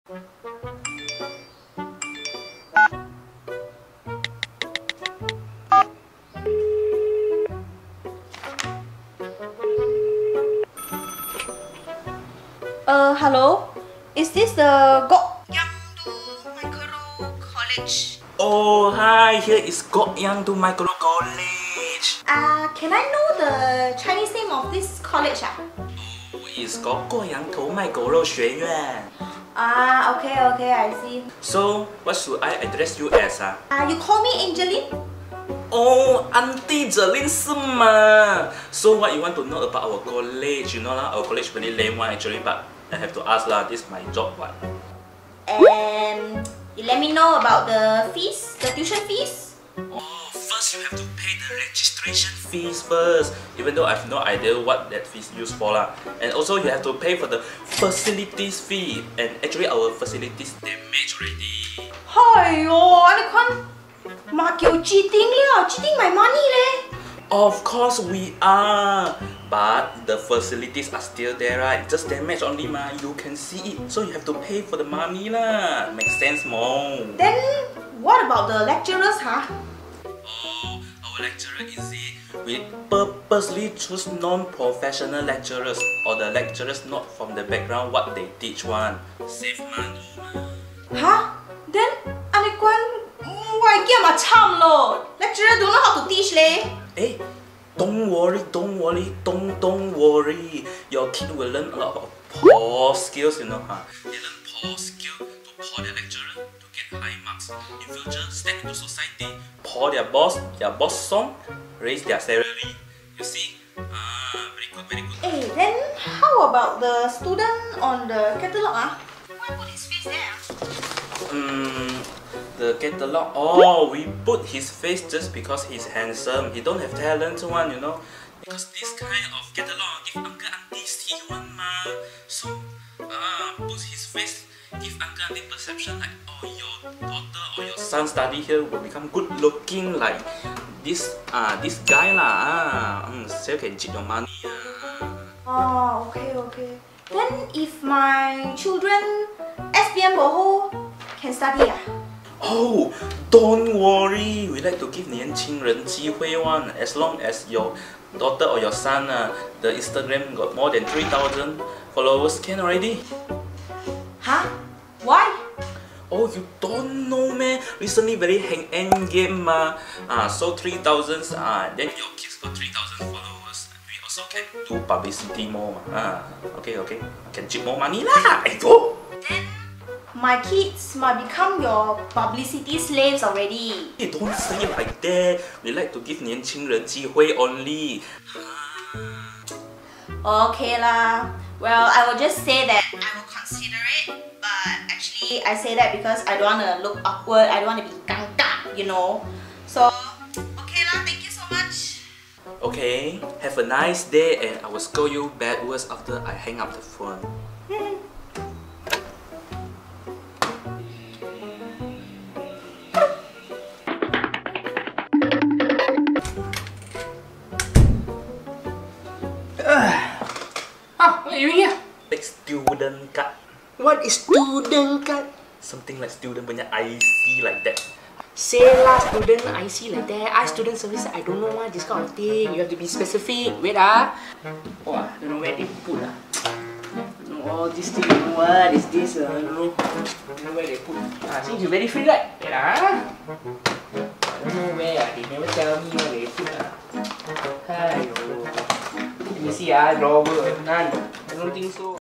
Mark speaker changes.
Speaker 1: Hello? Is this the Yangdu Micro College?
Speaker 2: Oh, hi, here is Yangdu Micro College.
Speaker 1: Can I know the Chinese name of this college?
Speaker 2: Oh, it's Yangdu Micro 学院.
Speaker 1: Okay, I see.
Speaker 2: So, what should I address you as?
Speaker 1: You call me Angelynn?
Speaker 2: Oh, Auntie Angelynn 是吗? So, what you want to know about our college? You know lah, our college very lame one actually, but I have to ask lah, this is my job what?
Speaker 1: And you let me know about the fees, the tuition fees?
Speaker 2: Oh, first you have to pay the registration fees first, even though I have no idea what that fees used for lah. And also you have to pay for the facilities fee, and actually our facilities damaged already.
Speaker 1: 哎呦，你看，媽叫 cheating 了，cheating my money 咧。
Speaker 2: Of course we are, but the facilities are still there, right? Just damaged only ma. You can see it, so you have to pay for the money lah. Makes sense more.
Speaker 1: Then what about the lecturers, huh?
Speaker 2: Oh, our lecturer is it? We purposely choose non-professional lecturers or the lecturers not from the background what they teach one. Save money ma.
Speaker 1: Huh? Then 你講我係驚咪慘咯 ，lecturer don't know how to teach 咧。
Speaker 2: Hey, don't worry. Your kid will learn a lot of pause skills, you know, huh? They learn pause skill to pour their lecturer to get high marks. In future, step into society, pour their boss song, raise their salary. You see? Very good.
Speaker 1: Hey, then how about the student on the catalog? Why put his face there?
Speaker 2: The catalog. Oh, we put his face just because he's handsome. He don't have talent one, you know. Because this kind of catalog give uncle auntie see one ma. So, put his face, give uncle auntie perception like, oh, your daughter or your son study here will become good looking like this guy lah. So can cheat your money.
Speaker 1: Oh, okay. Then if my children SPM boho can study
Speaker 2: Oh, don't worry. We like to give 年轻人机会 one. As long as your daughter or your son, the Instagram got more than 3,000 followers, can already.
Speaker 1: Huh? Why?
Speaker 2: Oh, you don't know man. Recently very hang end game so 3,000 then your kids got 3,000 followers. We also can do publicity more okay. Can cheat more money lah. Go.
Speaker 1: Then my kids might become your publicity slaves already.
Speaker 2: Hey, don't say it like that. We like to give 年轻人机会 only.
Speaker 1: Okay lah. Well, I will just say that I will consider it, but actually I say that because I don't want to look awkward. I don't want to be 尴尬, you know. So, okay lah. Thank you so much.
Speaker 2: Okay, have a nice day and I will scold you bad words after I hang up the phone.
Speaker 3: What are you doing here?
Speaker 2: Like student card.
Speaker 3: What is student card?
Speaker 2: Something like student punya IC like that.
Speaker 3: Say lah, student IC like that. I student service, I don't know this kind of thing. You have to be specific. Wait Oh, I don't know where they put all this thing, what is this? I don't know where they put. Since you're very free, right? Wait I don't know where. They never tell me where they put. Let me see, drawer. None. I don't think so.